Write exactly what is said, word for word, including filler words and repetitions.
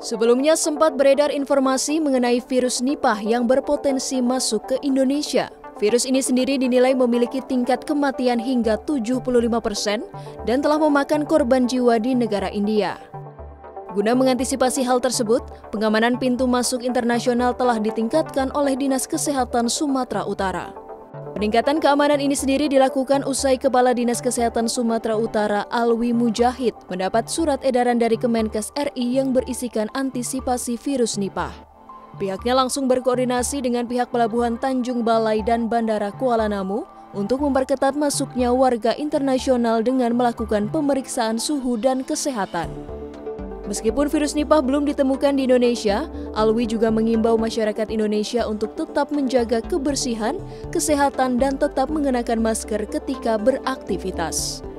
Sebelumnya sempat beredar informasi mengenai virus Nipah yang berpotensi masuk ke Indonesia. Virus ini sendiri dinilai memiliki tingkat kematian hingga tujuh puluh lima persen dan telah memakan korban jiwa di negara India. Guna mengantisipasi hal tersebut, pengamanan pintu masuk internasional telah ditingkatkan oleh Dinas Kesehatan Sumatera Utara. Peningkatan keamanan ini sendiri dilakukan usai Kepala Dinas Kesehatan Sumatera Utara Alwi Mujahid mendapat surat edaran dari Kemenkes R I yang berisikan antisipasi virus Nipah. Pihaknya langsung berkoordinasi dengan pihak Pelabuhan Tanjung Balai dan Bandara Kuala Namu untuk memperketat masuknya warga internasional dengan melakukan pemeriksaan suhu dan kesehatan. Meskipun virus Nipah belum ditemukan di Indonesia, Alwi juga mengimbau masyarakat Indonesia untuk tetap menjaga kebersihan, kesehatan, dan tetap mengenakan masker ketika beraktivitas.